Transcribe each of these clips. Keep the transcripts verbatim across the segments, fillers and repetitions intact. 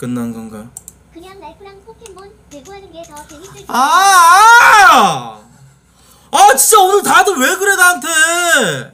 끝난 건가? 그냥 랄프랑 포켓몬 배구하는 게 더 재밌을 아, 아! 아 진짜 오늘 다들 왜 그래 나한테?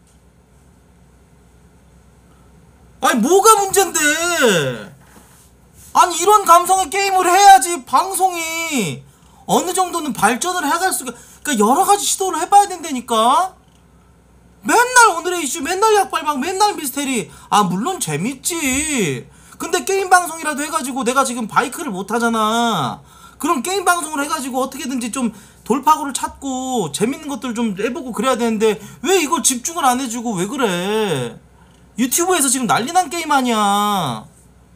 아니 뭐가 문제인데? 아니 이런 감성의 게임을 해야지 방송이 어느 정도는 발전을 해갈 수가. 그러니까 여러 가지 시도를 해봐야 된다니까. 맨날 오늘의 이슈, 맨날 약발방, 맨날 미스테리. 아 물론 재밌지. 근데 게임 방송이라도 해가지고 내가 지금 바이크를 못 하잖아. 그럼 게임 방송을 해가지고 어떻게든지 좀 돌파구를 찾고 재밌는 것들 좀 해보고 그래야 되는데 왜 이걸 집중을 안 해주고 왜 그래? 유튜브에서 지금 난리난 게임 아니야.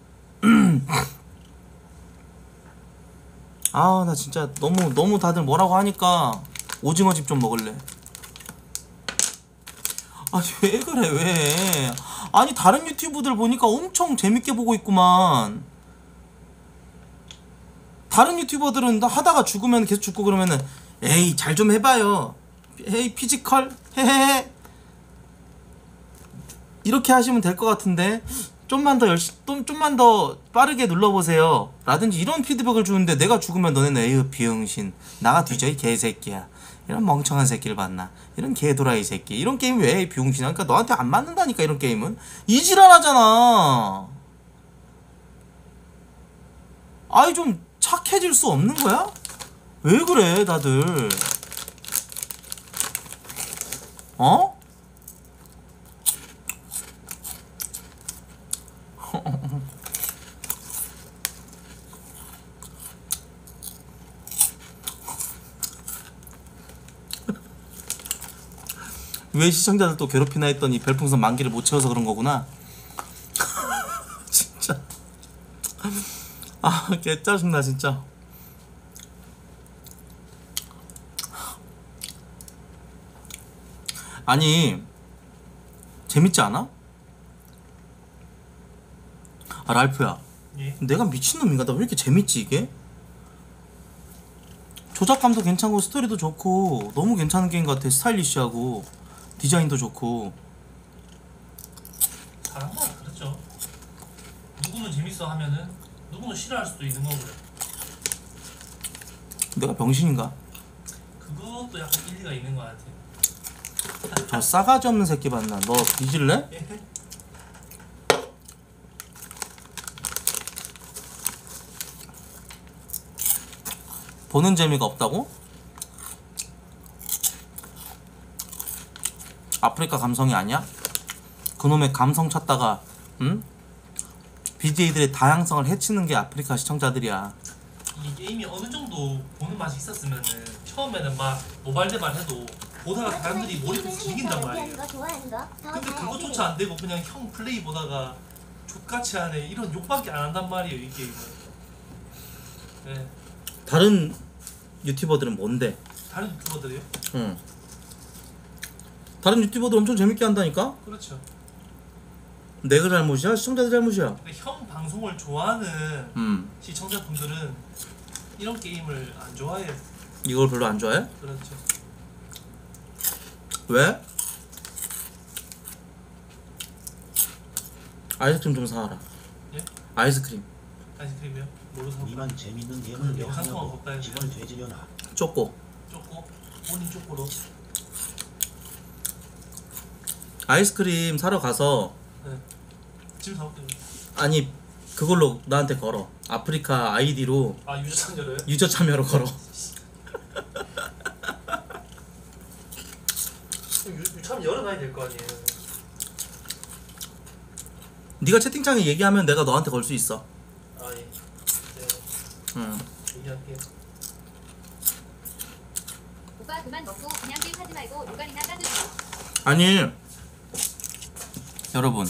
아 나 진짜 너무 너무 다들 뭐라고 하니까 오징어집 좀 먹을래. 아니 왜 그래 왜? 아니 다른 유튜브들 보니까 엄청 재밌게 보고 있구만. 다른 유튜버들은 하다가 죽으면 계속 죽고 그러면은 에이 잘 좀 해봐요. 에이 피지컬 헤헤헤 이렇게 하시면 될 것 같은데 좀만 더 열심 좀 좀만 더 빠르게 눌러보세요 라든지 이런 피드백을 주는데 내가 죽으면 너네는 에휴 비응신 나가 뒤져 이 개새끼야 이런 멍청한 새끼를 봤나 이런 개도라이 새끼 이런 게임 왜 비응신이야. 그러니까 너한테 안 맞는다니까 이런 게임은. 이지랄하잖아. 아이 좀 착해질 수 없는 거야? 왜 그래 다들? 어? 왜 시청자들 또 괴롭히나 했더니 별풍선 만기를 못 채워서 그런 거구나. 진짜 아 개짜증나 진짜. 아니 재밌지 않아? 아 랄프야 예? 내가 미친놈인가? 나 왜 이렇게 재밌지 이게? 조작감도 괜찮고 스토리도 좋고 너무 괜찮은 게임 같아. 스타일리시하고 디자인도 좋고. 다른 건 그렇죠. 누구는 재밌어 하면은 누구는 싫어할 수도 있는 거고요. 내가 병신인가? 그것도 약간 일리가 있는 것 같아요. 저 싸가지 없는 새끼 봤나? 너 뒤질래? 예? 보는 재미가 없다고? 아프리카 감성이 아니야? 그놈의 감성 찾다가 응? 비제이들의 다양성을 해치는 게 아프리카 시청자들이야. 이 게임이 어느 정도 보는 맛이 있었으면은 처음에는 막 모발대발 해도 보다가 사람들이 몰입해서 즐긴단 말이에요. 근데 그것조차 안 되고 그냥 형 플레이 보다가 족같이 하네 이런 욕밖에 안 한단 말이에요 이 게임은. 네. 다른 유튜버들은 뭔데? 다른 유튜버들이요? 응. 다른 유튜버들 엄청 재밌게 한다니까? 그렇죠. 내가 잘못이야? 시청자들 잘못이야? 근데 형 방송을 좋아하는 음. 시청자분들은 이런 게임을 안 좋아해요. 이걸 별로 안 좋아해? 그렇죠. 왜? 아이스크림 좀 사와라. 예? 아이스크림 아이스크림이요? 뭐로 사? 이만 재밌는 게임을 왜 영상통화 하냐고 없다는 집을 되지려나. 쪼꼬. 쪼꼬? 본인 쪼꼬로? 아이스크림 사러 가서 네. 지금 사올게요. 아니 그걸로 나한테 걸어. 아프리카 아이디로 아 유저 참여로요? 유저 참여로 걸어. 참 열어놔야 될 거 아니에요. 네가 채팅창에 얘기하면 내가 너한테 걸 수 있어. 아 예. 네. 응. 얘기할게요. 오빠 그만 먹고 그냥 게임 하지 말고 요가리나 따주세요. 아니 여러분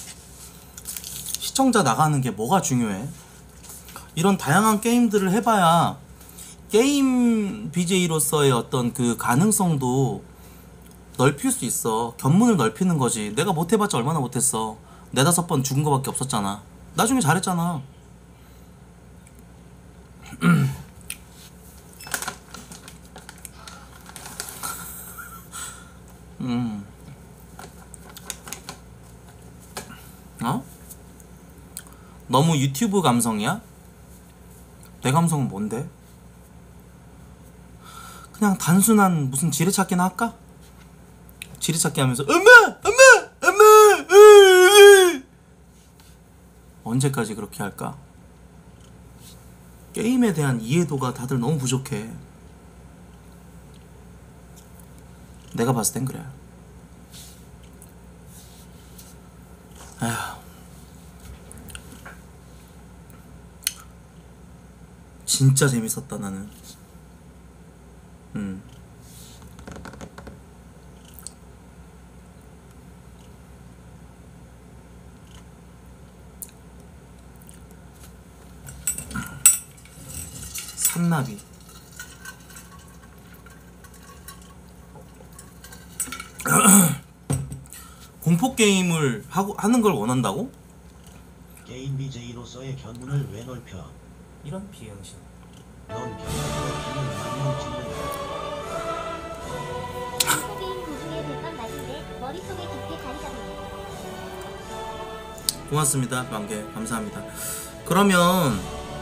시청자 나가는 게 뭐가 중요해? 이런 다양한 게임들을 해봐야 게임 비제이로서의 어떤 그 가능성도 넓힐 수 있어. 견문을 넓히는 거지. 내가 못해봤자 얼마나 못했어. 네다섯 번 죽은 거밖에 없었잖아. 나중에 잘했잖아. 음. 어? 너무 유튜브 감성이야? 내 감성은 뭔데? 그냥 단순한 무슨 지뢰찾기나 할까? 지뢰찾기 하면서 엄마! 엄마! 엄마! 으, 으. 언제까지 그렇게 할까? 게임에 대한 이해도가 다들 너무 부족해. 내가 봤을 땐 그래. 에휴. 진짜 재밌었다 나는. 음. 산나비. 공포 게임을 하고 하는 걸 원한다고? 게임 비제이로서의 견문을 왜 넓혀? 이런 비응신. 넌 견문과 비는 만명 짓는다. 게임 도중에 됐던 말인데 머릿속에 깊게 자리 잡네. 고맙습니다. 만개 감사합니다. 그러면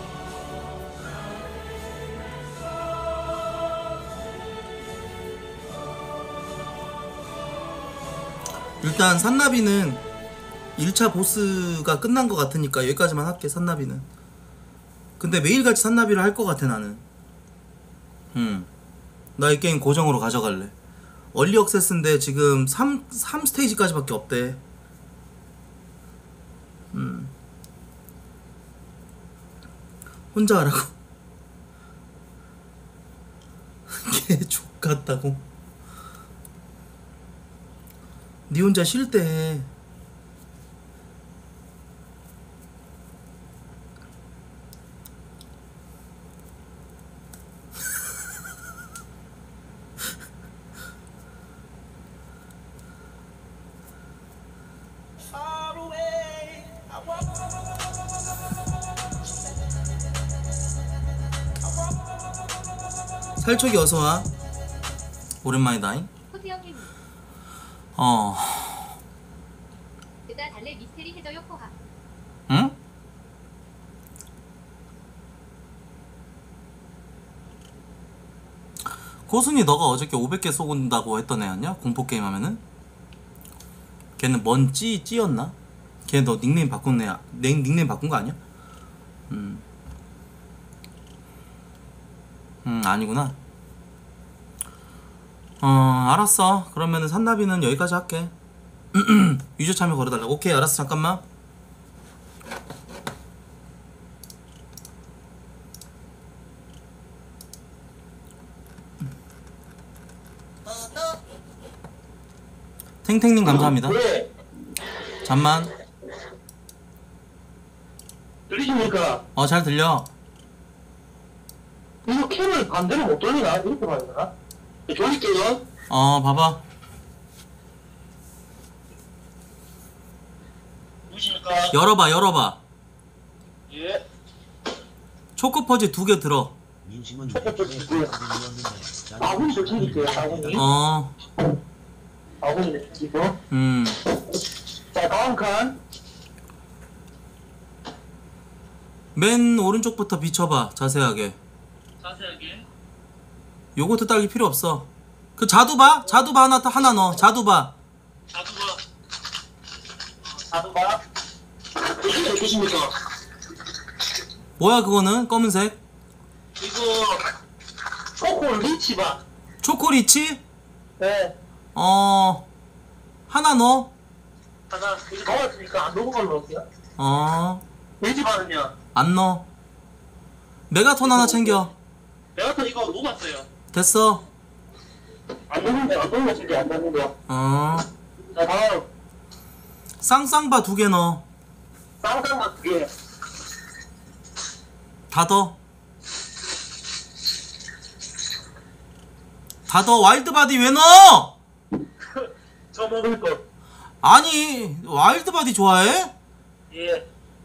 일단 산나비는 일 차 보스가 끝난 것 같으니까 여기까지만 할게. 산나비는 근데 매일같이 산나비를 할 것 같아 나는. 음, 나 이 게임 고정으로 가져갈래. 얼리 억세스인데 지금 삼, 삼 스테이지까지밖에 없대. 음, 혼자 하라고. 걔 족같다고. 니 혼자 쉴 때 해. 살촉이 어서와. 오랜만이다잉. 코트형님 어... 그다 달래 미스테리 해줘요 포하. 응? 고순이 너가 어저께 오백 개 쏘는다고 했던 애 아니야? 공포게임 하면은? 걔는 뭔 찌, 찌였나? 걔 너 닉네임 바꾼 애야. 닉, 닉네임 바꾼 거 아니야? 음. 음, 아니구나. 어, 알았어. 그러면은 산나비는 여기까지 할게. 유저 참여 걸어달라고. 오케이, 알았어. 잠깐만. 탱탱님 감사합니다. 왜? 잠만. 들리십니까? 어, 잘 들려. 이거 캠을 반대로 못 돌리나? 이렇게 봐야 되나? 돌릴게요. 어, 봐봐. 누구십니까? 열어봐, 열어봐. 예. 초코퍼지 두 개 들어. 민심은 초코볼 애초에 있고요. 사람들이었는데 아군이 저 챙길게요, 아군이. 어, 아군이 내 챙기고. 음. 자, 다음 칸. 맨 오른쪽부터 비춰봐, 자세하게. 자세하게. 요거트 딸기 필요 없어. 그 자두바? 자두바 하나, 하나 넣어. 자두바. 자두바. 자두바. 이게 몇 개십니까? 뭐야, 그거는? 검은색? 이거, 초코 리치바. 초코리치? 네. 어, 하나 넣어. 하나, 이거 넣었으니까 안 녹은 걸로 넣을게요. 어, 리치바는요? 안 넣어. 메가톤 하나 챙겨. 내가 또 이거 녹았어요. 됐어. 안 녹은데, 안 녹은 거 챙겨, 안 녹은 거. 어, 자, 다음. 쌍쌍바 두 개 넣어. 쌍쌍맛 두 개. 다 더. 다 더. 와일드바디 왜 넣어? 저 먹을 거. 아니, 와일드바디 좋아해? 예.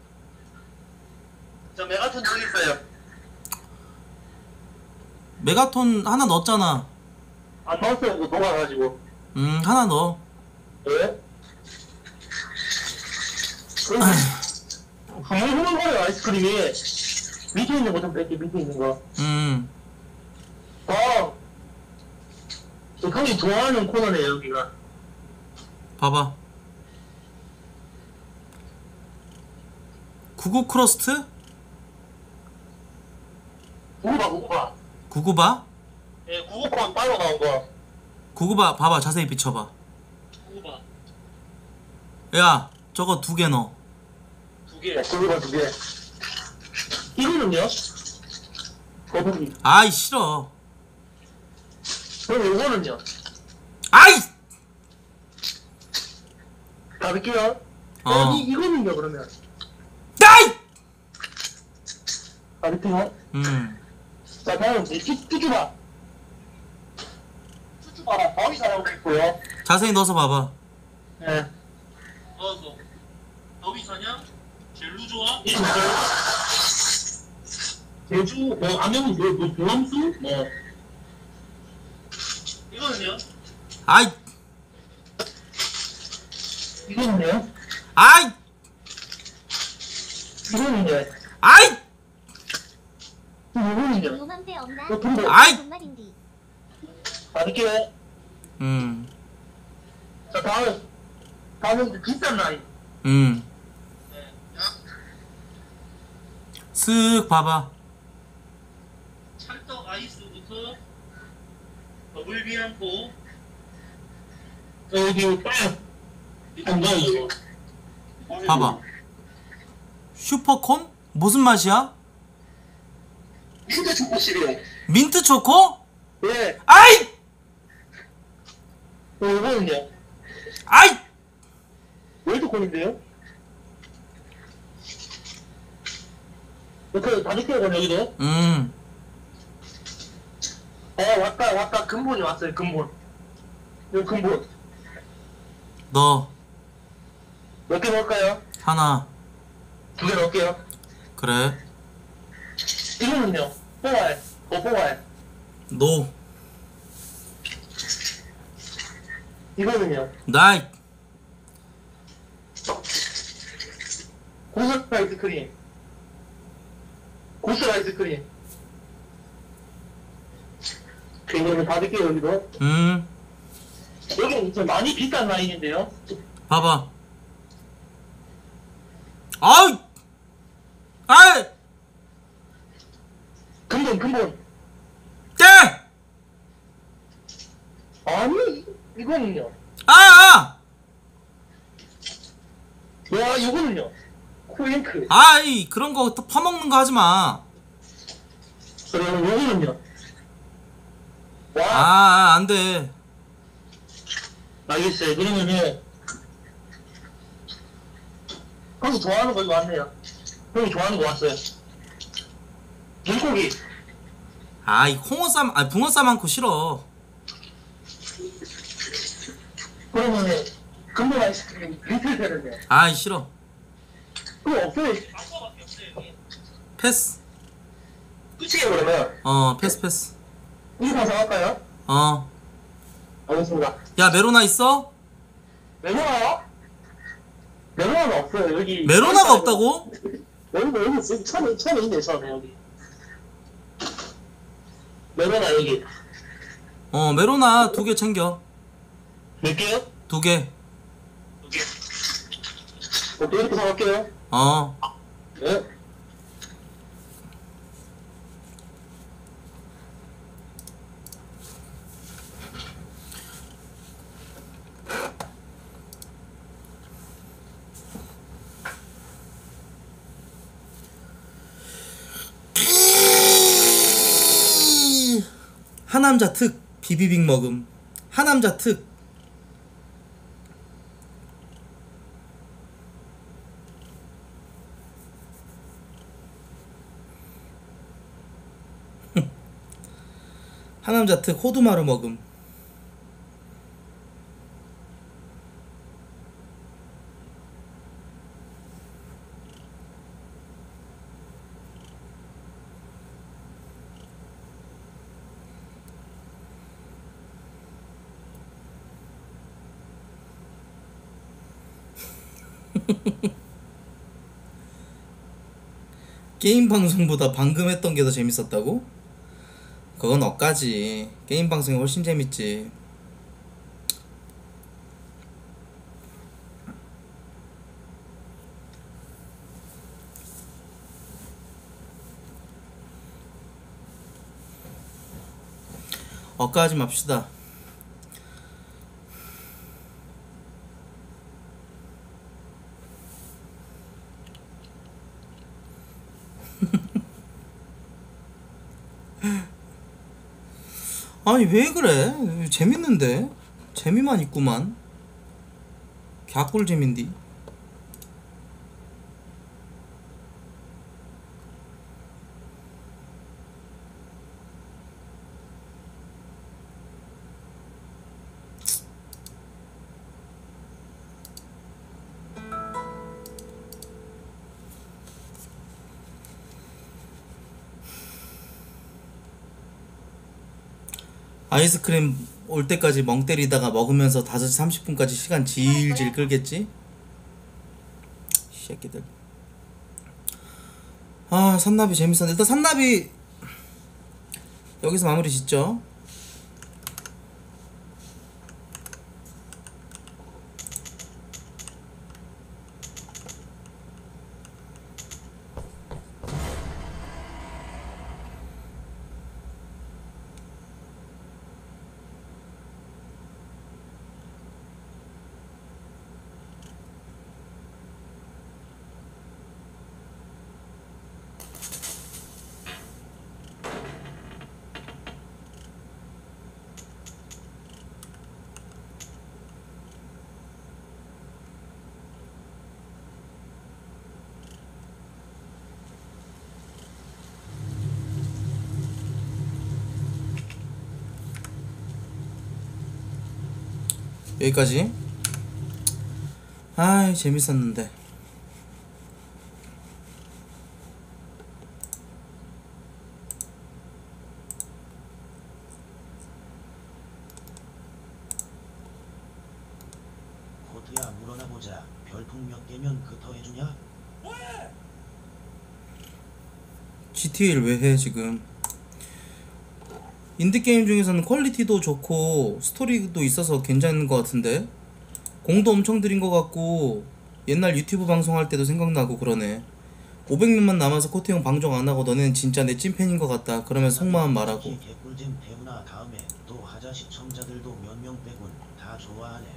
저 메가톤 여기 있어요. 메가톤 하나 넣었잖아. 안 넣었어요. 이거 녹아가지고. 음, 하나 넣어. 예? 그럼 흐물흐물거려 아이스크림이. 밑에 있는 거 좀 뺄게, 밑에 있는 거. 음. 아, 저 형이 좋아하는 코너네요, 여기가. 봐봐. 구구 크러스트? 구구바, 구구바. 구구바? 예, 구구콘 따로 나온 거. 구구바 봐봐. 자세히 비춰봐. 구구바. 야 저거 두 개 넣어. 두 개. 구구바 두 개. 이거는요? 거북이. 아이 싫어. 그럼 요거는요? 아이! 가볼게요. 어. 어. 이, 이거는요, 그러면? 아이! 가볼게요. 음. 자, 다음, 이 쭈- 쭈쭈바. 쭈쭈바랑 바위 사람도 있고요. 자세히 넣어서 봐봐. 예. 넣어서 더위 사냥 젤루 좋아 제주, 뭐, 안녕, 뭐, 뭐, 보람수? 뭐. 이거는요 아이! 이거는요? 아이! 이거는요? 아이! 이거는요? 요맘때 없나? 어, 근데, 아이! 정말인디. 가볼게요. 음. 자, 다음. 다음은 그 비싼 라인. 음. 쓱 봐봐. 찰떡 아이스부터 더블 비앙코 여기, 빵! 안 가, 이거. 봐봐. 슈퍼콘? 무슨 맛이야? 민트 초코실이요. 민트 초코? 예. 아이! 어, 이거는요? 아이! 월드콘인데요? 이렇게 다릴게요, 그럼 여기도. 음. 어, 왔다, 왔다. 근본이 왔어요, 근본. 여기 근본. 너 몇 개 넣을까요? 하나. 두 개 넣을게요. 그래. 이거는요? 뽀알. 어, 뽀알. 노. 이거는요? 나이. 고스 아이스크림. 고스 아이스크림. 이거는 받을게요, 여기도. 음. 여기는 좀 많이 비싼 라인인데요? 봐봐. 아이! 아이! 근본, 근본. 땡! 아니, 이거는요? 아! 아! 와, 이거는요? 코잉크. 아이, 그런 거 또 퍼먹는 거 하지 마. 그리고 이거는요? 아, 와, 아, 안 돼. 알겠어요. 그러면은, 형이 좋아하는 거 이거 왔네요. 형이 좋아하는 거 왔어요. 물고기. 아이, 홍어쌈, 아, 붕어쌈 많고 싫어. 그러면은, 근본 아이스크림 리틀 페르네. 아이, 싫어. 그거 없어요. 방법밖에 없어요 여기 패스. 끝이에요, 그러면. 어, 패스, 패스. 이거 사갈까요? 어. 알겠습니다. 야, 메로나 있어? 메로나요? 메로나는 없어요, 여기. 메로나가 없다고? 여기, 여기, 여기, 처음에, 처음에 있네, 처음에, 여기. 메로나, 여기. 어, 메로나 두 개 챙겨. 몇 개요? 두 개. 두 개. 어, 또 이렇게 사갈게요. 어. 네. 하남자 특 비비빅 먹음. 하남자 특. 하남자 특 호두마루 먹음. 게임 방송보다 방금 했던 게 더 재밌었다고? 그건 엇가지. 게임 방송이 훨씬 재밌지. 엇가지 맙시다. 아니 왜 그래? 재밌는데? 재미만 있구만. 갸꿀 재민디. 아이스크림 올 때까지 멍 때리다가 먹으면서 다섯 시 삼십 분까지 시간 질질 끌겠지? 새끼들. 아 산나비 재밌었는데 일단 산나비 여기서 마무리 짓죠. 여기까지. 아이 재밌었는데. 코트야 물어나 보자. 별풍 몇 개면 그터 해주냐? 지티에이를 왜 해 지금? 인디게임 중에서는 퀄리티도 좋고 스토리도 있어서 괜찮은 것 같은데 공도 엄청 들인 것 같고 옛날 유튜브 방송할 때도 생각나고 그러네. 오백 명만 남아서 코트 형 방송 안하고 너넨 진짜 내 찐팬인 것 같다 그러면서 속마음 말하고. 개꿀잼 태훈아 다음에 또 하자. 시청자들도 몇 명 빼곤 다 좋아하네.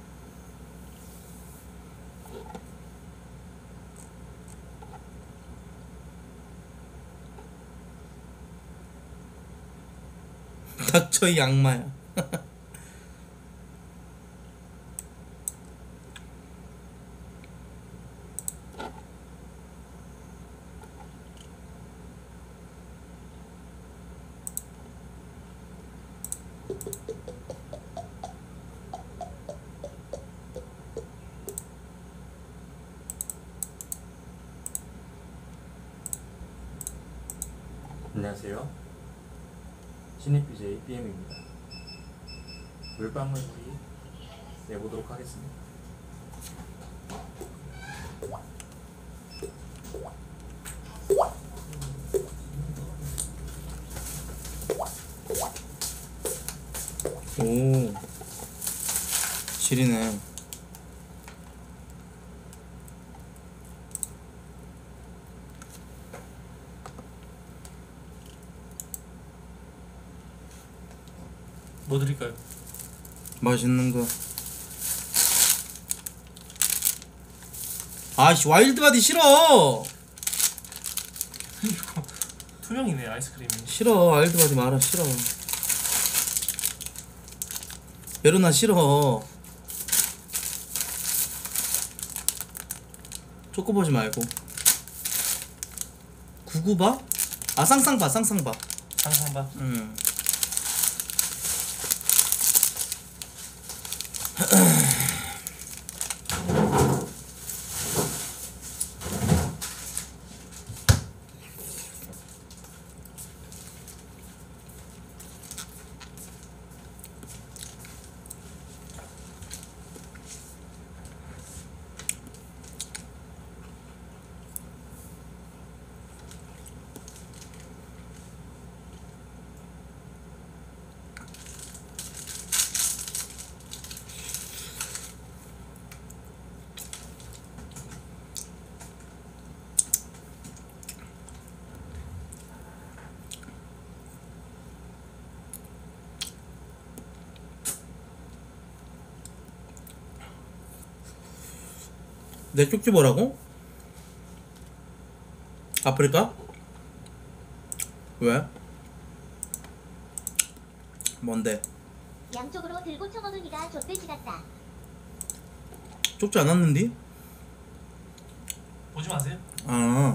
닥쳐 이 악마야. 안녕하세요. 신입 비제이 비엠입니다. 물방울구리 내보도록 하겠습니다. 오 지리네. 뭐 드릴까요? 맛있는 거. 아씨 와일드바디 싫어. 투명이네 아이스크림이. 싫어 와일드바디 말아 싫어. 베로나 싫어. 초코보지 말고. 구구바? 아 쌍쌍바 쌍쌍바. 상상봐. 음. 내 쪽지 뭐라고? 아프리카? 왜? 뭔데? 양쪽으로 들고 쳐먹으니까 족돼지 같다. 쪽지 안 왔는디? 보지 마세요. 아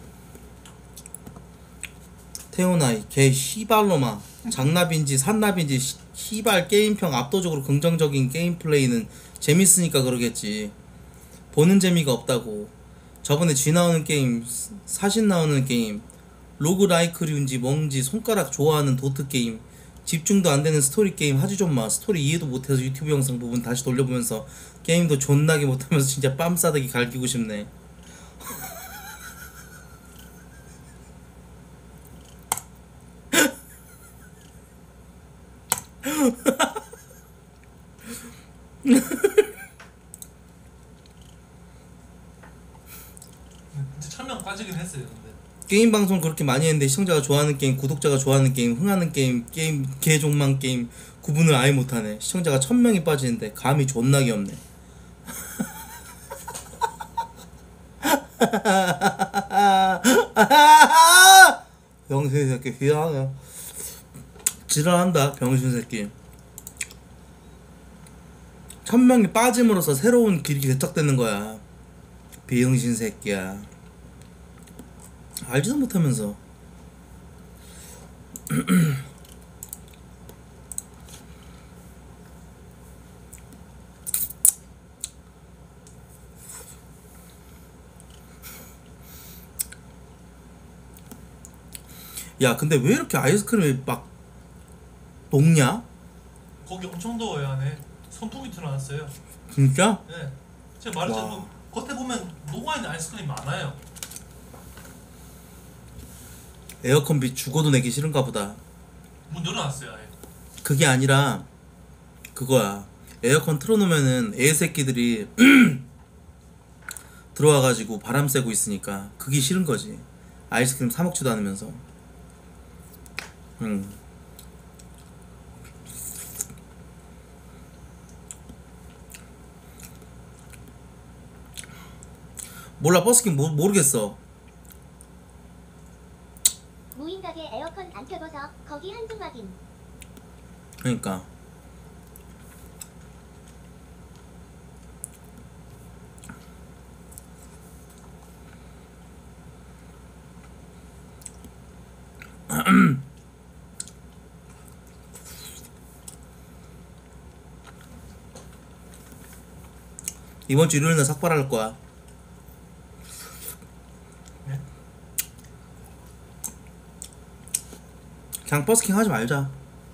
태훈아 개 씨발로마 장납인지 산납인지 시- 씨발 게임평 압도적으로 긍정적인 게임 플레이는 재밌으니까 그러겠지. 보는 재미가 없다고. 저번에 G 나오는 게임 사신 나오는 게임 로그라이크류인지 뭔지 손가락 좋아하는 도트 게임 집중도 안 되는 스토리 게임 하지 좀 마. 스토리 이해도 못해서 유튜브 영상 부분 다시 돌려보면서 게임도 존나게 못하면서 진짜 빰 싸대기 갈기고 싶네. 진짜 천명 빠지긴 했어요. 근데 게임 방송 그렇게 많이 했는데 시청자가 좋아하는 게임, 구독자가 좋아하는 게임, 흥하는 게임, 게임 개종만 게임 구분을 아예 못하네. 시청자가 천 명이 빠지는데 감이 존나게 없네. 병신 새끼 휘하네. 지랄한다 병신 새끼. 천 명이 빠짐으로써 새로운 길이 개척되는 거야. 비응신 새끼야. 알지도 못하면서. 야 근데 왜 이렇게 아이스크림이 막 녹냐? 거기 엄청 더워요 안에. 선풍기 틀어놨어요. 진짜? 네. 제가 말했잖아요. 겉에 보면 녹아있는 아이스크림 많아요. 에어컨비 죽어도 내기 싫은가 보다. 문 열어놨어요 아예. 그게 아니라 그거야. 에어컨 틀어놓으면은 애새끼들이 들어와가지고 바람 쐬고 있으니까 그게 싫은 거지. 아이스크림 사 먹지도 않으면서. 응. 몰라 버스킹 모, 모르겠어. 무인 가게 에어컨 안 켜둬서 거기 한중 확인. 그러니까 이번 주 일요일날 삭발할 거야. 네? 그냥 버스킹 하지 말자.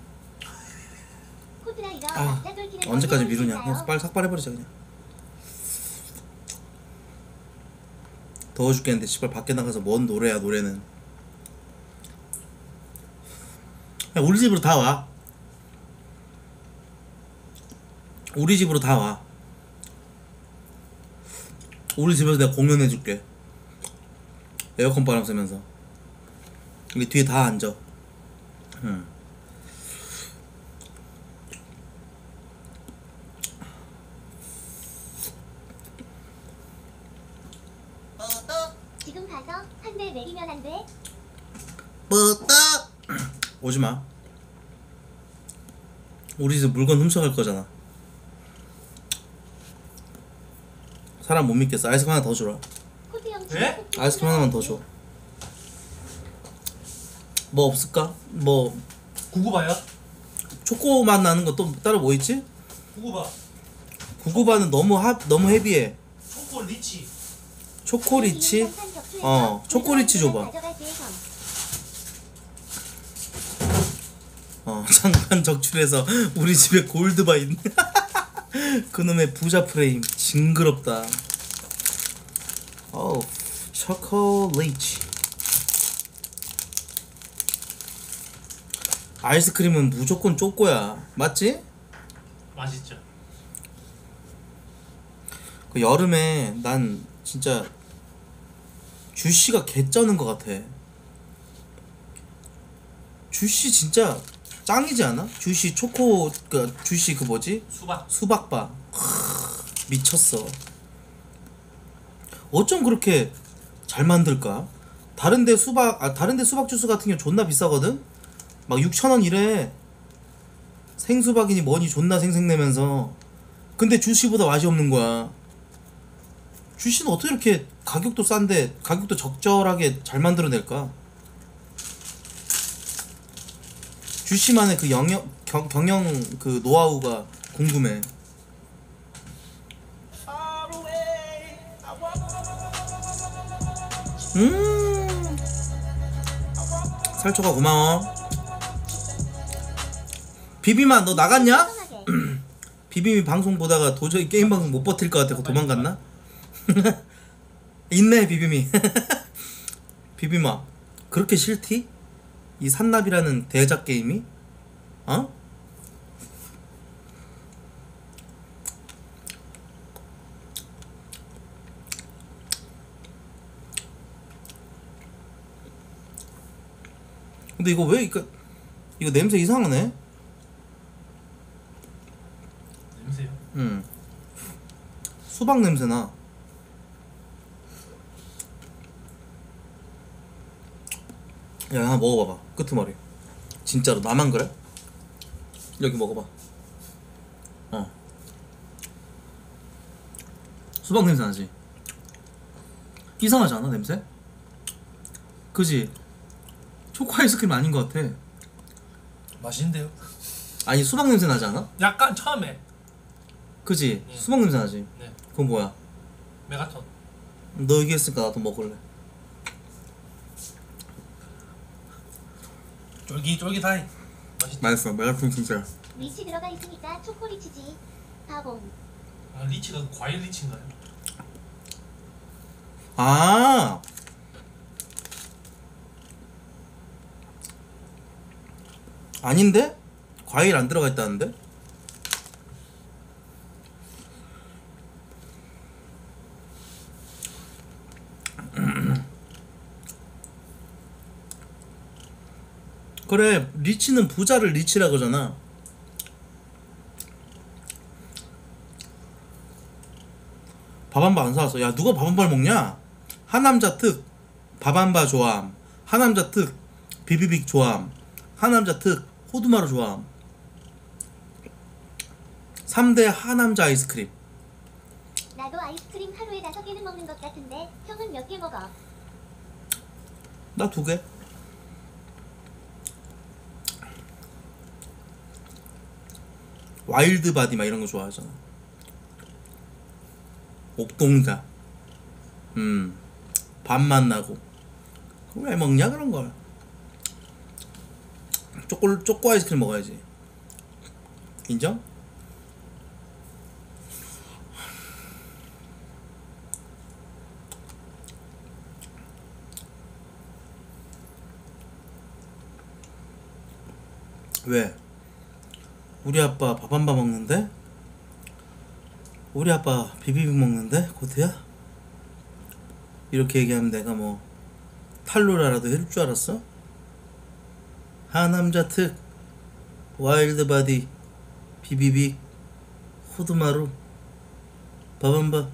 코트라 이거 아, 남자 쫄기는 언제까지 언제 미루냐. 오실까요? 그냥 빨리 삭발해버리자 그냥. 더워 죽겠는데 씨발 밖에 나가서 뭔 노래야 노래는. 그냥 우리 집으로 다 와. 우리 집으로 다 와. 우리 집에서 내가 공연해줄게. 에어컨 바람 쐬면서. 여기 뒤에 다 앉아. 응. 지금 가서 한 대 내리면 안 돼? 뻗다. 오지마. 우리 집 물건 훔쳐갈 거잖아. 사람 못 믿겠어. 아이스크림 하나 더 주라. 코트 형 예? 아이스크림 하나만 더 줘. 뭐 없을까? 뭐 구구바요? 초코 맛 나는 거 또 따로 뭐 있지? 구구바. 구구바는 너무 하 너무 헤비해. 초코 리치. 초코리치? 어, 초코리치 줘봐. 어, 잠깐 적출해서 우리 집에 골드바 있네. 그놈의 부자 프레임 징그럽다. 어우, 초코리치. 아이스크림은 무조건 쪼꼬야. 맞지? 맛있죠. 그 여름에 난 진짜 주시가 개쩌는 것 같아. 주시 진짜 짱이지 않아? 주시 초코 그 주시 그 뭐지? 수박. 수박바. 크, 미쳤어. 어쩜 그렇게 잘 만들까? 다른데 수박 아 다른데 수박 주스 같은 경우 존나 비싸거든. 막 육천 원 이래. 생수박이니 뭐니 존나 생색내면서. 근데 주시보다 맛이 없는 거야. 주시는 어떻게 이렇게 가격도 싼데 가격도 적절하게 잘 만들어낼까? 주시만의 그 영역 경, 경영 그 노하우가 궁금해. 음 살초가 고마워. 비비만 너 나갔냐? 비비미 방송 보다가 도저히 게임 방송 못 버틸 것 같아서 도망갔나? 있네 비비미. 비비마 그렇게 싫디? 이 산납이라는 대작 게임이? 어? 근데 이거 왜 이거 이거 냄새 이상하네? 냄새요? 응. 수박 냄새나. 야, 하나 먹어봐봐. 끄트머리. 진짜로 나만 그래? 여기 먹어봐. 어. 수박 냄새 나지? 이상하지 않아 냄새? 그지? 초코 아이스크림 아닌 것 같아. 맛있는데요? 아니 수박 냄새 나지 않아? 약간 처음에 그지? 네. 수박 냄새 나지? 네 그건 뭐야? 메가톤. 너 얘기했으니까 나도 먹을래. 쫄깃쫄깃하이. 맛있다. 맛있어. 메가톤 진짜. 리치 들어가 있으니까 초코리치지. 바봉. 아, 리치가 과일 리치인가요? 아 아닌데? 과일 안 들어가 있다는데? 그래 리치는 부자를 리치라 그러잖아. 밥 한 바 안 사왔어. 야 누가 밥 한 바를 먹냐? 하남자 특 밥한바 좋아함, 하남자 특 비비빅 좋아함, 하남자 특 호두마루 좋아함. 삼 대 하남자 아이스크림. 나도 아이스크림 하루에 다섯 개는 먹는 것 같은데 형은 몇 개 먹어? 나 두 개. 와일드 바디 막 이런 거 좋아하잖아. 옥동자. 음 밥맛 나고. 왜 먹냐 그런 걸. 초코 초코 아이스크림 먹어야지. 인정? 왜? 우리 아빠 밥 한 밥 먹는데? 우리 아빠 비비빅 먹는데? 고트야? 이렇게 얘기하면 내가 뭐 탈로라라도 해줄 줄 알았어? 하남자 특 와일드 바디 비비빅 호두마루 밥 한 밥.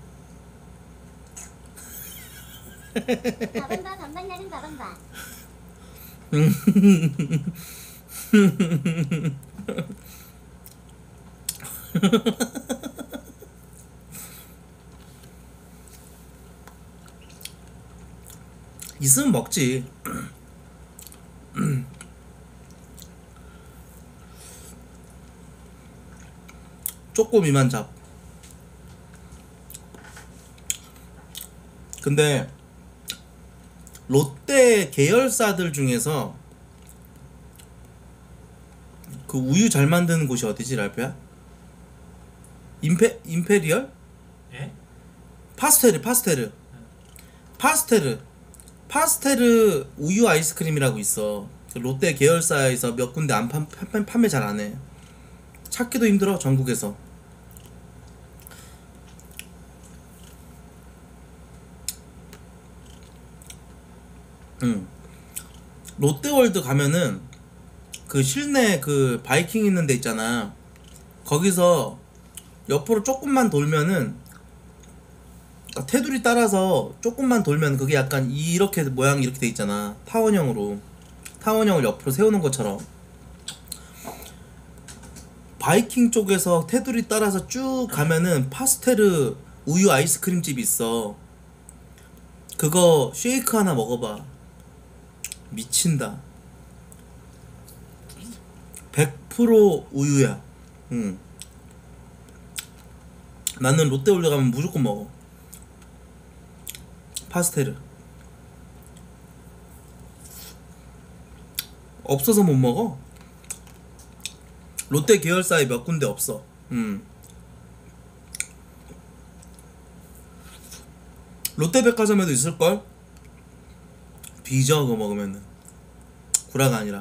밥은바 밥만 나는 밥은바. 있으면 먹지. 쪼꼬미만 잡. 근데 롯데 계열사들 중에서 그 우유 잘 만드는 곳이 어디지, 랄프야? 임페 임페리얼? 예? 파스테르, 파스테르. 파스테르. 파스테르 우유 아이스크림이라고 있어. 롯데 계열사에서 몇 군데 안 판, 판, 판매 잘 안 해. 찾기도 힘들어, 전국에서. 응. 롯데월드 가면은 그 실내 그 바이킹 있는 데 있잖아. 거기서 옆으로 조금만 돌면은 그러니까 테두리 따라서 조금만 돌면 그게 약간 이렇게 모양이 이렇게 돼 있잖아. 타원형으로 타원형을 옆으로 세우는 것처럼. 바이킹 쪽에서 테두리 따라서 쭉 가면은 파스테르 우유 아이스크림 집이 있어. 그거 쉐이크 하나 먹어봐. 미친다. 백 퍼센트 우유야. 응. 나는 롯데월드 가면 무조건 먹어. 파스테르. 없어서 못 먹어. 롯데 계열사에 몇 군데 없어. 음. 롯데백화점에도 있을걸? 뒤져 그거 먹으면은. 구라가 아니라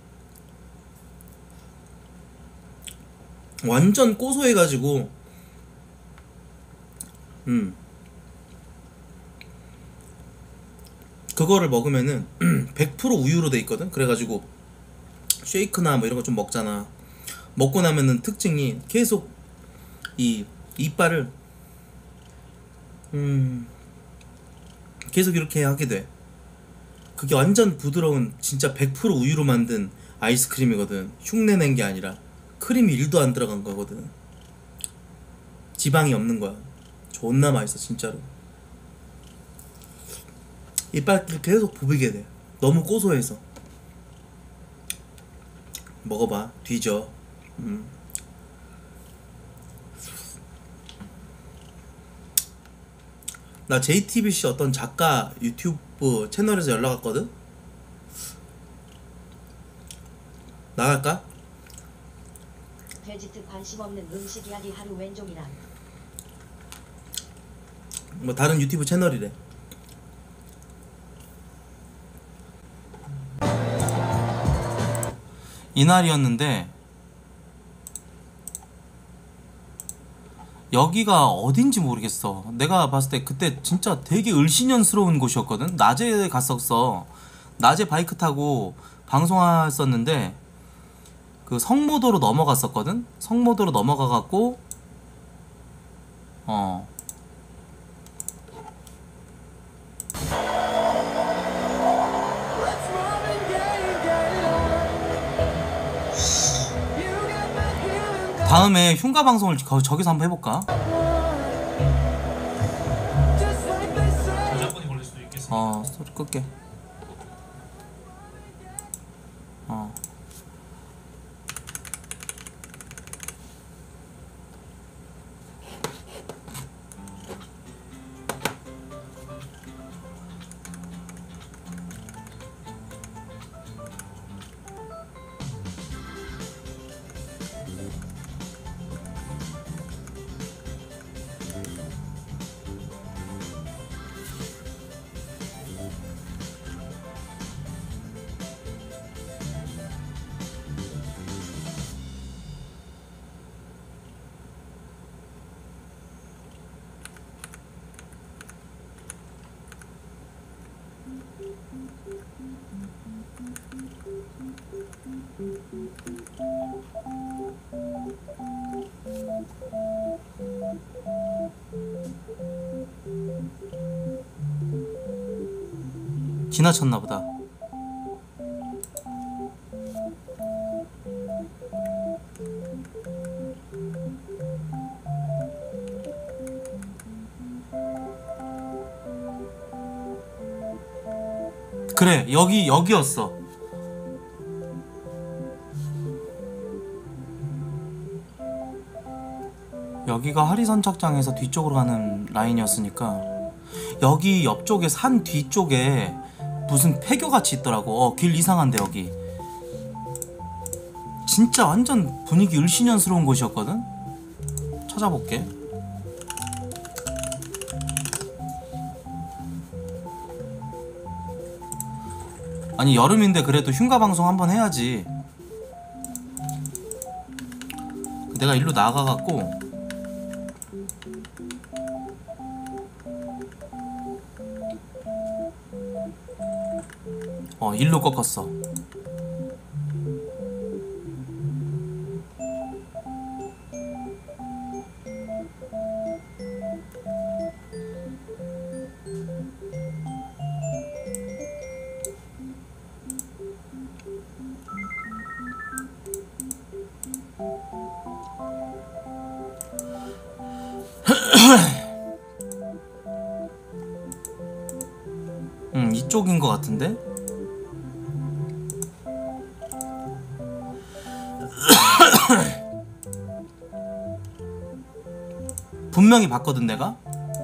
완전 고소해가지고 음 그거를 먹으면은 백 퍼센트 우유로 돼 있거든. 그래가지고 쉐이크나 뭐 이런 거 좀 먹잖아. 먹고 나면은 특징이 계속 이 이빨을 음 계속 이렇게 하게 돼. 그게 완전 부드러운 진짜 백 퍼센트 우유로 만든 아이스크림이거든. 흉내 낸 게 아니라 크림이 일도 안 들어간 거거든. 지방이 없는 거야. 존나 맛있어 진짜로. 이빨 계속 부비게 돼. 너무 고소해서. 먹어봐. 뒤져. 음. 나 제이티비씨 어떤 작가 유튜브 채널에서 연락 왔거든? 나갈까? 베지트 관심 없는 음식 이야기 하루 왼종이랑 뭐 다른 유튜브 채널이래. 이날이었는데 여기가 어딘지 모르겠어. 내가 봤을 때 그때 진짜 되게 을씨년스러운 곳이었거든. 낮에 갔었어. 낮에 바이크 타고 방송했었는데 그 성모도로 넘어갔었거든. 성모도로 넘어가갖고 어 다음에 흉가 방송을 거, 저기서 한번 해볼까? 저작권이 걸릴 수도 있겠습니다. 어 소리 끌게. 어 지나쳤나 보다. 그래 여기 여기였어. 여기가 하리선착장에서 뒤쪽으로 가는 라인이었으니까 여기 옆쪽에 산 뒤쪽에 무슨 폐교같이 있더라고. 어, 길 이상한데 여기 진짜 완전 분위기 을씨년스러운 곳이었거든. 찾아볼게. 아니 여름인데 그래도 흉가 방송 한번 해야지. 내가 일로 나가갖고 어 일로 꺾었어. 이쪽인 것 같은데? 분명히 봤거든 내가?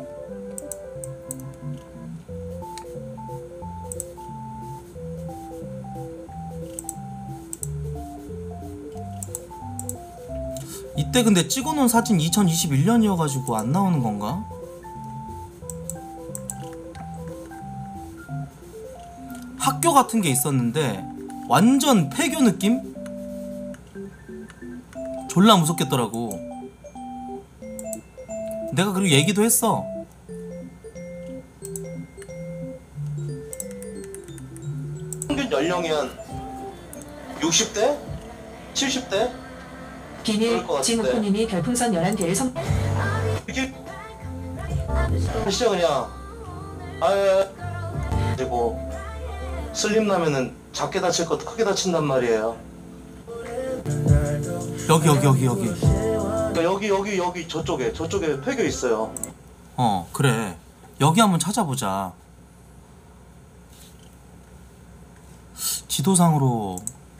이때 근데 찍어놓은 사진 이천이십일 년이어가지고 안 나오는 건가? 학교 같은 게 있었는데 완전 폐교 느낌? 졸라 무섭겠더라고. 내가 그리고 얘기도 했어. 평균 연령이 한 육십 대? 칠십 대? 비밀 진우코님이 별풍선 열한 개를 선 이렇게 하시죠 그냥. 아예 그리고 슬림 나면은 작게 다칠 것도 크게 다친단 말이에요. 여기 여기 여기 여기. 그러니까 여기 여기 여기 저쪽에 저쪽에 폐교 있어요. 어 그래 여기 한번 찾아보자. 지도상으로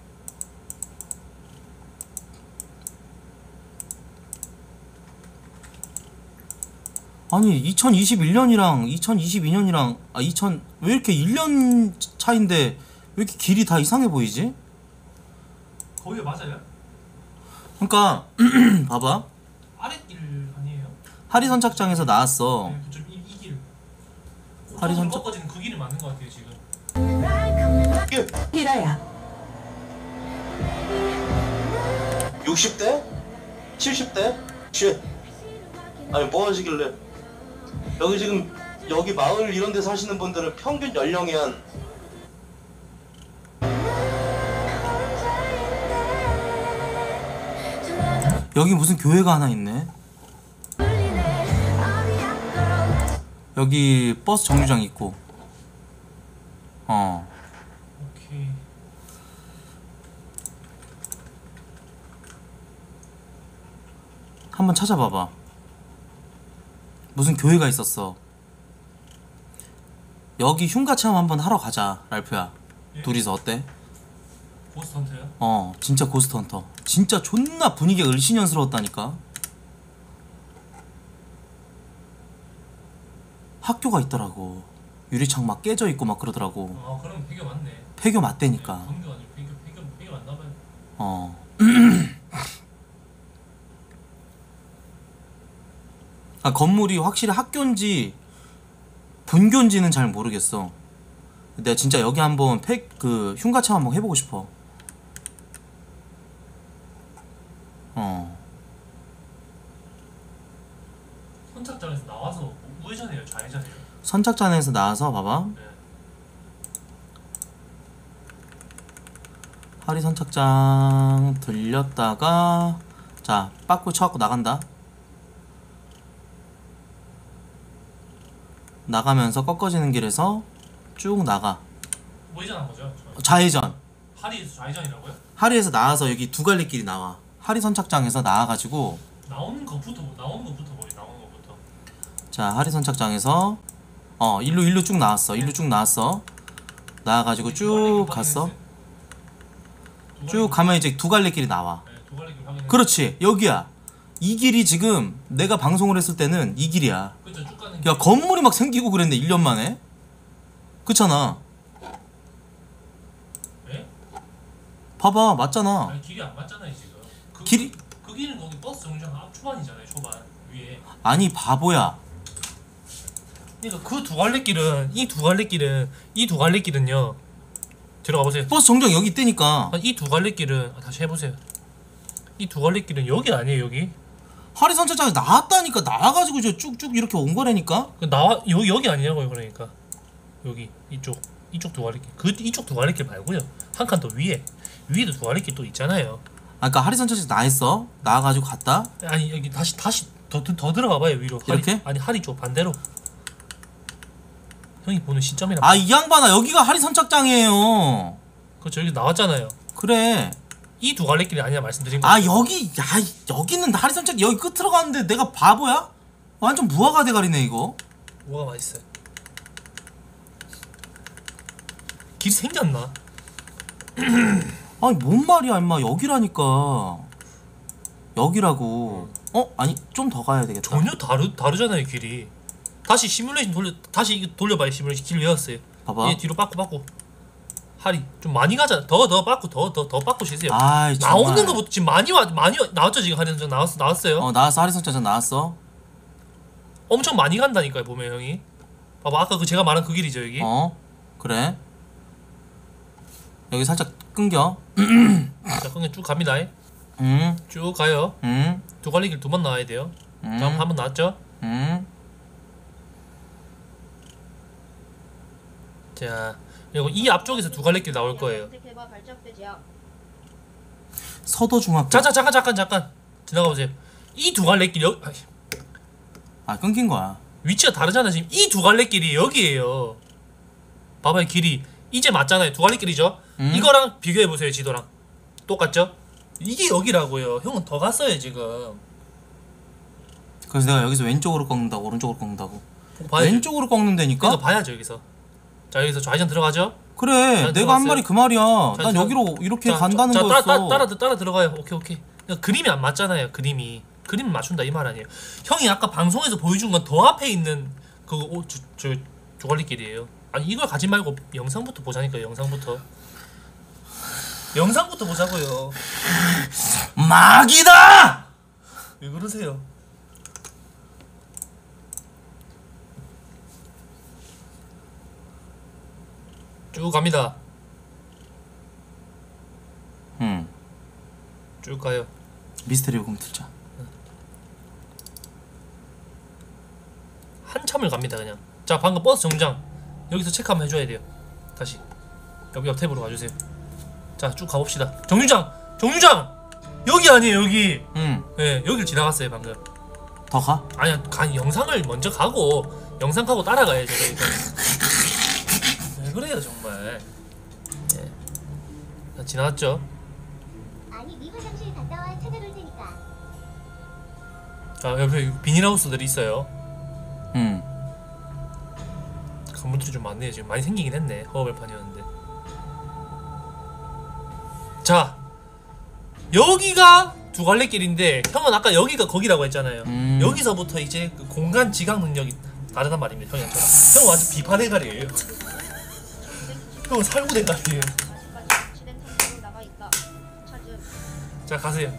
아니 이천이십일 년이랑 이천이십이 년이랑 아 이천 왜 이렇게 일 년 차인데 왜 이렇게 길이 다 이상해 보이지? 거기 맞아요? 그러니까 봐봐 아랫길 아니에요? 하리선착장에서 나왔어. 네, 그쪽 이, 이 길. 하리선착- 꺾어지는 그 길이 맞는 것 같아요 지금. 히라야 육십 대? 칠십 대? 쉣. 아니 뭐 하시길래 여기 지금 여기 마을 이런 데 사시는 분들은 평균 연령이 한 여기 무슨 교회가 하나 있네. 여기 버스 정류장 있고. 어 오케이. 한번 찾아봐봐. 무슨 교회가 있었어. 여기 흉가 체험 한번 하러 가자 랄프야. 예? 둘이서 어때? 고스트 헌터요? 어 진짜 고스트 헌터. 진짜 존나 분위기가 을씨년스러웠다니까. 학교가 있더라고. 유리창 막 깨져 있고 막 그러더라고. 아 그럼 폐교 맞네. 폐교 맞대니까. 전교 아니고 폐교 폐교 폐교 맞나봐요. 어. 아, 건물이 확실히 학교인지 분교인지는 잘 모르겠어. 내가 진짜 여기 한번 팩 그 흉가 체험 한번 해보고 싶어. 어. 선착장에서 나와서 우회전이에요, 좌회전이에요? 선착장에서 나와서 봐봐. 네. 하리 선착장 들렸다가 자 빠꾸 쳐갖고 나간다. 나가면서 꺾어지는 길에서 쭉 나가. 우회전한 거죠? 저- 좌회전. 하리에서 좌회전이라고요? 하리에서 나와서 여기 두 갈래 길이 나와. 하리 선착장에서 나와가지고 나오는 것부터 나오는 것부터 뭐예요? 나오는 것부터. 자 하리 선착장에서 어 일로 일로 쭉 나왔어. 일로 쭉 나왔어. 나와가지고 쭉 갔어. 쭉 가면 이제 두 갈래 길이 나와. 네, 두 갈래 길 확인해. 그렇지 여기야. 이 길이 지금 내가 방송을 했을 때는 이 길이야. 그쵸, 쭉 가는 야 건물이 막 생기고 그랬네 일 년 만에. 그렇잖아. 예? 봐봐 맞잖아. 아니 길이 안 맞잖아요 지금. 그, 길이 그 길은 거기 버스 정류장 앞 초반이잖아요, 초반 위에. 아니 바보야. 그러니까 그 두 갈래 길은 이 두 갈래 길은 이 두 갈래 길은요. 들어가 보세요. 버스 정류장 여기 있다니까. 이 두 갈래 길은 아, 다시 해보세요. 이 두 갈래 길은 여기 아니에요, 여기? 하리 선착장에 나왔다니까. 나와가지고 저 쭉쭉 이렇게 온 거라니까. 그 나와 여기 여기 아니냐고요, 그러니까. 여기 이쪽 이쪽 두 갈래 길. 그 이쪽 두 갈래 길 말고요. 한 칸 더 위에 위에도 두 갈래 길 또 있잖아요. 아 그니까 하리 선착장에서 나했어. 나와가지고 갔다. 아니 여기 다시 다시 더 더 들어가 봐요 위로. 이렇게? 하리, 아니 하리 쪽 반대로. 형이 보는 시점이랑. 아 이 양반아 여기가 하리 선착장이에요. 그렇죠, 여기 나왔잖아요. 그래. 이 두 갈래 길이 아니냐 말씀드린 거. 아 여기 야 여기는 하리 선착 여기 끝으로 가는데 내가 바보야? 완전 무화과 대가리네 이거. 뭐가 맛있어요? 길이 생겼나? 아니 뭔 말이야 임마. 여기라니까. 여기라고. 어? 아니 좀 더 가야 되겠다. 전혀 다르 다르잖아요 길이. 다시 시뮬레이션 돌려 다시 이거 돌려봐요. 시뮬레이션 길 외웠어요. 봐봐. 얘 뒤로 빠꾸 빠꾸. 하리 좀 많이 가잖아. 더 더 빠꾸 더 더 더 빠꾸 쉬세요. 아이, 나오는 거부터 지금 많이 와 많이 와, 나왔죠 지금 하리선 나왔어 나왔어요. 어 나왔어. 하리선 짜장 나왔어. 엄청 많이 간다니까요 보면 형이. 봐봐 아까 그 제가 말한 그 길이죠 여기. 어 그래. 여기 살짝 끊겨. 자 그냥 쭉 갑니다. 음. 쭉 가요. 음. 두 갈래 길 두 번 나와야 돼요. 음. 다음 한 번 나왔죠? 음. 자 그리고 이 앞쪽에서 두 갈래 길 나올 거예요. 서도 중학교. 잠깐 잠깐 잠깐 잠깐 지나가 보세요. 이 두 갈래 길 여기 아 끊긴 거야. 위치가 다르잖아요. 지금 이 두 갈래 길이 여기에요. 봐봐요 길이 이제 맞잖아요. 두 갈래 길이죠? 음. 이거랑 비교해 보세요 지도랑 똑같죠? 이게 여기라고요. 형은 더 갔어요 지금. 그래서 내가 여기서 왼쪽으로 꺾는다고 오른쪽으로 꺾는다고. 봐야죠. 왼쪽으로 꺾는다니까? 그러니까 봐야죠 여기서. 자 여기서 좌회전 들어가죠? 그래 잘 내가 한 들어갔어요? 말이 그 말이야. 잘 난 들어- 여기로 이렇게 자, 간다는 자, 거였어. 따라, 따라, 따라, 따라 들어가요. 오케이 오케이. 그러니까 그림이 안 맞잖아요. 그림이 그림 맞춘다 이 말 아니에요. 형이 아까 방송에서 보여준 건 더 앞에 있는 그 오, 저, 저 조갈리길이에요. 아니 이걸 가지 말고 영상부터 보자니까. 영상부터 영상부터 보자고요. 막이다! 왜 그러세요? 쭉 갑니다. 응. 쭉 가요. 미스테리 요금 틀자. 한참을 갑니다 그냥. 자 방금 버스 정류장 여기서 체크 한번 해줘야 돼요. 다시 여기 옆 탭으로 와주세요. 자 쭉 가봅시다. 정류장! 정류장! 여기 아니에요 여기. 응. 네 여기를 지나갔어요 방금. 더 가? 아니야 가, 영상을 먼저 가고 영상 가고 따라가야죠 그러니까. 왜 그래요 정말. 예. 자 지나갔죠. 아니 네 화장실 갔다 와 찾아볼 테니까. 자 옆에 비닐하우스들이 있어요. 응. 건물들이 좀 많네요 지금. 많이 생기긴 했네. 허허벌판이었는데. 자 여기가 두 갈래 길인데 형은 아까 여기가 거기라고 했잖아요. 음. 여기서부터 이제 그 공간 지각 능력이 다르단 말입니다 형이랑 저랑. 형은 완전 비파 대가리예요. 형은 살구 대가리예요. 자 가세요.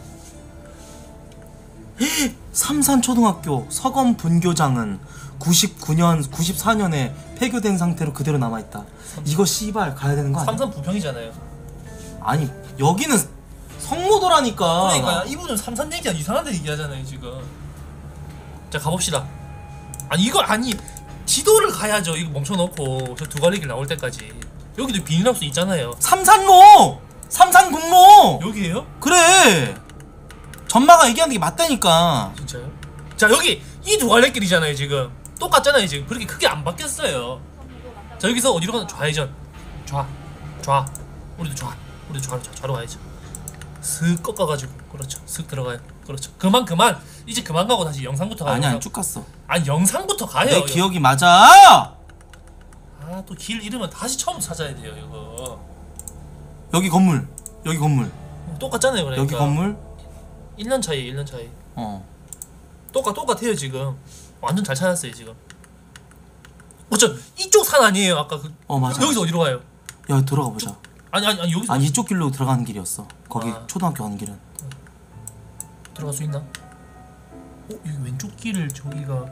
삼산초등학교 서검 분교장은 구십구 년, 구십사 년에 폐교된 상태로 그대로 남아있다. 이거 씨발 가야 되는 거 아니야? 삼산 부평이잖아요. 아니 여기는 성모도라니까. 그러니까 이분은 삼산 얘기한 이상한 데 얘기하잖아요 지금. 자 가봅시다. 아니 이거 아니 지도를 가야죠. 이거 멈춰놓고 저 두 갈래 길 나올 때까지. 여기도 비닐하우스 있잖아요. 삼산로! 삼산국로! 여기에요? 그래! 전마가 얘기하는 게 맞다니까. 진짜요? 자 여기 이 두 갈래 길이잖아요 지금. 똑같잖아요 지금. 그렇게 크게 안 바뀌었어요. 자 여기서 어디로 가나 좌회전. 좌. 좌. 우리도 좌. 우리도 좌로 좌, 좌로 가야죠. 슥 꺾어가지고. 그렇죠. 슥 들어가요. 그렇죠. 그만 그만. 이제 그만 가고 다시 영상부터 가요. 아니 아니 영상. 쭉 갔어. 아니 영상부터 가요. 내 영- 기억이 맞아! 아 또 길 잃으면 다시 처음 찾아야 돼요 이거. 여기 건물. 여기 건물. 똑같잖아요 그러니까. 여기 건물. 일 년 차이 일 년 차이. 어. 똑같 똑같아요 지금. 완전 잘 찾았어요 지금. 어저 이쪽 산 아니에요 아까 그. 어 맞아. 여기서 어디로 가요? 야 들어가 보자. 아니 아니 아니 여기서 아니 이쪽 길로 들어가는 길이었어. 거기 아. 초등학교 가는 길은. 들어갈 수 있나? 어 여기 왼쪽 길을 저기가.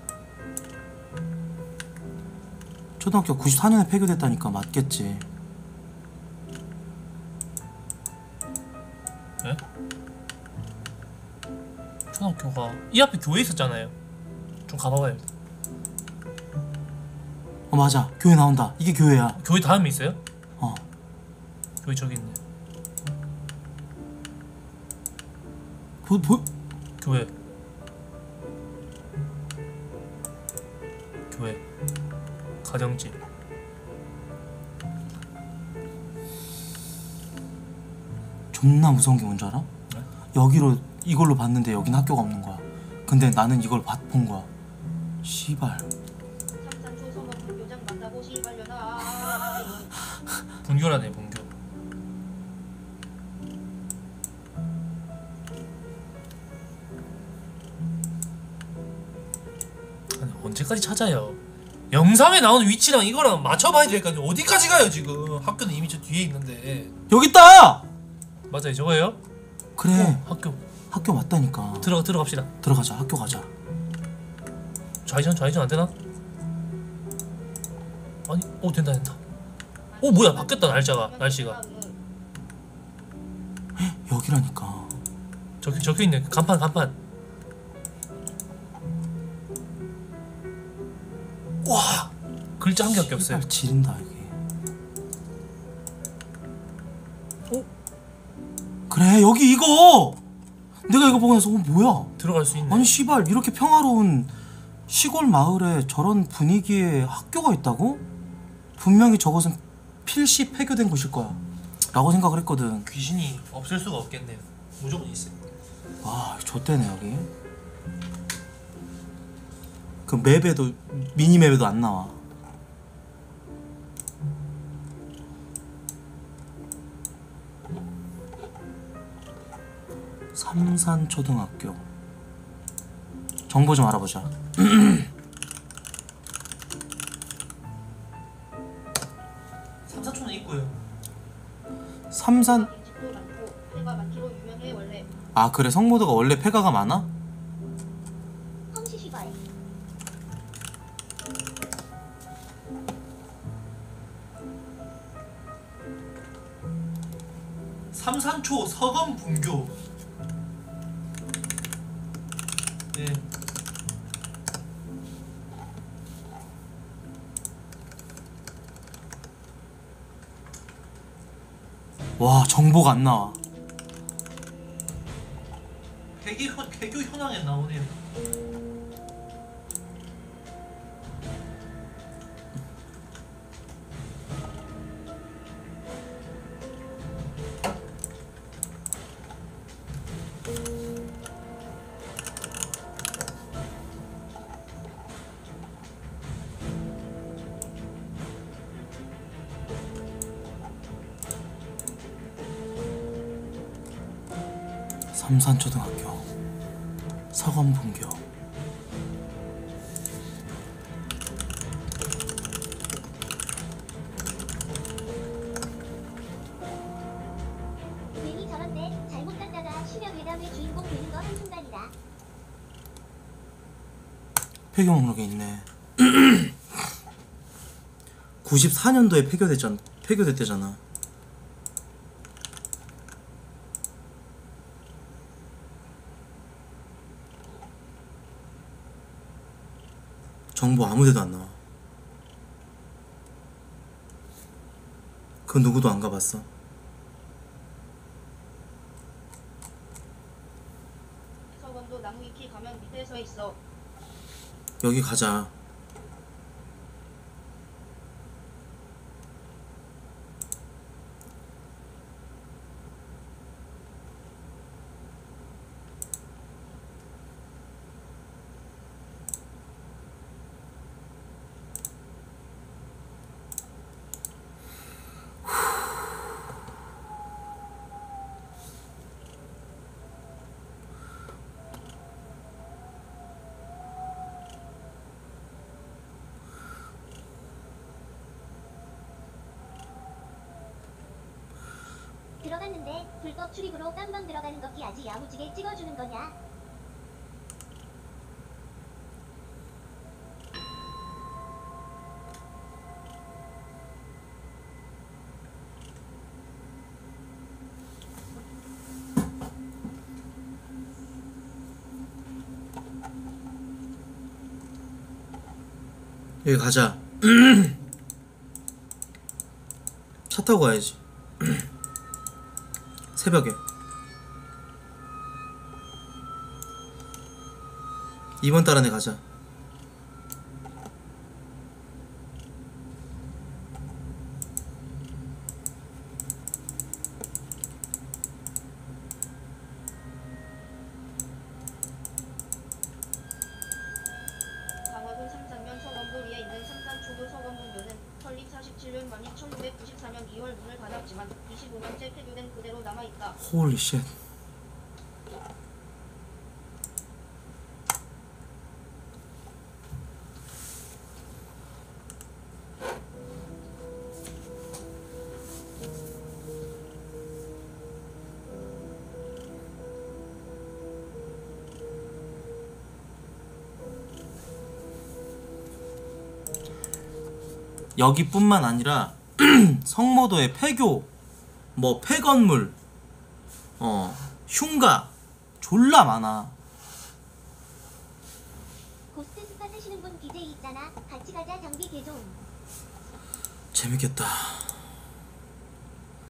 초등학교 구십사 년에 폐교됐다니까 맞겠지. 예? 초등학교가 이 앞에 교회 있었잖아요. 좀 가봐봐요. 어 맞아. 교회 나온다. 이게 교회야. 교회 다음에 있어요? 어. 교회 저기 있네. 보, 보, 교회. 교회. 가정집. 존나 무서운 게 뭔지 알아? 네? 여기로 이걸로 봤는데 여긴 학교가 없는 거야. 근데 나는 이걸 봤, 본 거야. 씨발. 분교라네 분교. 아니 언제까지 찾아요? 영상에 나오는 위치랑 이거랑 맞춰봐야 될까요? 어디까지 가요 지금? 학교는 이미 저 뒤에 있는데. 여기 있다. 맞아요 저거예요? 그래. 어, 학교 학교 맞다니까. 들어가 들어갑시다. 들어가자. 학교 가자. 좌회전 좌회전 안 되나? 아니 오 된다 된다. 오 뭐야 바뀌었다 날짜가 날씨가. 여기라니까. 적혀 적혀 있네 간판 간판. 와 글자 한 개밖에 없어요. 씨발, 지린다 여기. 어? 그래 여기 이거. 내가 이거 보고 나서 어 뭐야? 들어갈 수 있네. 아니 씨발 이렇게 평화로운 시골 마을에 저런 분위기의 학교가 있다고? 분명히 저것은 필시 폐교된 곳일 거야 라고 생각을 했거든. 귀신이 없을 수가 없겠네요. 무조건 있어요. 와 좆대네 여기. 그 맵에도 미니맵에도 안 나와. 삼산초등학교 정보 좀 알아보자. 삼사촌은 있고요. 삼산 집도 많고 폐가 많기로 유명해 원래. 아 그래 성모도가 원래 폐가가 많아? 험시시발. 삼산초 서검 분교. 네. 와 정보가 안 나와. 폐교 현 폐교 현황에 나오네요. 삼산초등학교 서검분교. 괜히 저런데 잘못 갔다가 추려 괴담의 주인공 되는 거 한순간이다. 폐교 목록에 있네. 구십사 년도에 폐교됐잖아. 폐교됐대잖아. 정보 아무데도 안 나와. 그 누구도 안 가봤어. 서건도 나무 위키 가면 밑에 서 있어. 여기 가자. 들어갔는데 불법 출입으로 깜방 들어가는 거 끼야지 야무지게 찍어주는 거냐? 여기 가자. 차 타고 가야지. 새벽에 이번 달 안에 가자. 강화도 삼산면 서건도 위에 있는 삼산초도 서건분교는 설립 사십칠 년 만이 천구백구십사 년 이월 이십오 년째 폐교된 그대로 남아있다. 홀리 쉣. 여기뿐만 아니라 성모도의 폐교, 뭐 폐건물, 어 흉가 졸라 많아. 고스트 스파 사시는 분 비제이 있잖아. 같이 가자. 장비 개종. 재밌겠다.